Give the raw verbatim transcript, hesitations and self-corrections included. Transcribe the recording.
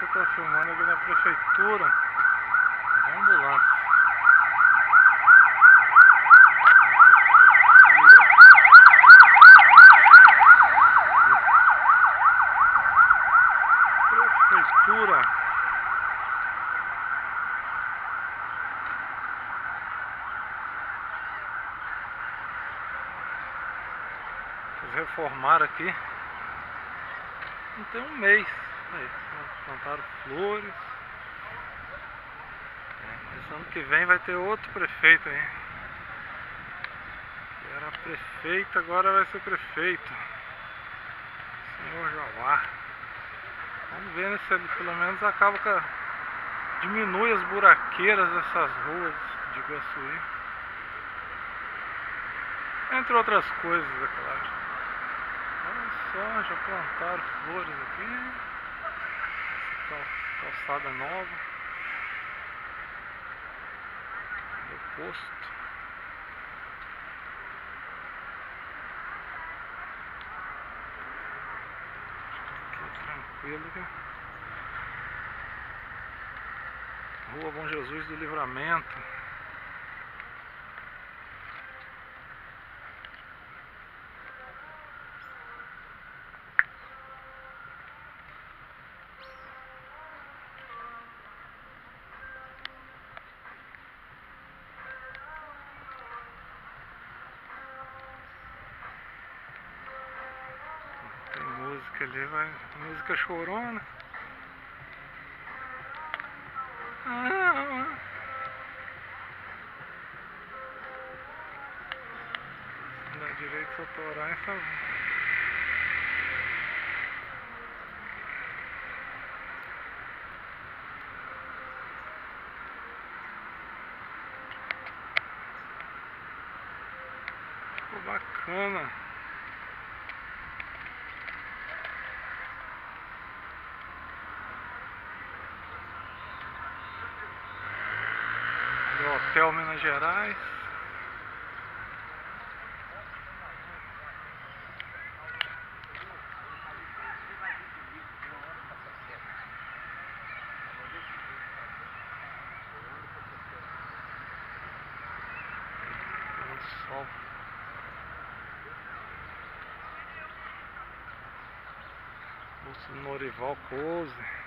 Deixa eu estar filmando aqui na prefeitura. A ambulância. Prefeitura. Eles reformaram aqui. Não tem um mês. Aí, plantaram flores. É, mas ano que vem vai ter outro prefeito aí. Que era prefeito, agora vai ser prefeito. Senhor Jauá. Vamos ver, né, se ele pelo menos acaba com a... diminui as buraqueiras dessas ruas de Iguaçuí. Entre outras coisas, é claro. Olha só, já plantaram flores aqui. Essa calçada nova do posto. Aqui tranquilo aqui. Rua Bom Jesus do Livramento. Tem música ali, vai. Música chorona. Ah, dá direitos autorais, por favor. Ficou bacana. Do Hotel Minas Gerais. Sol. Bolso Norival Close.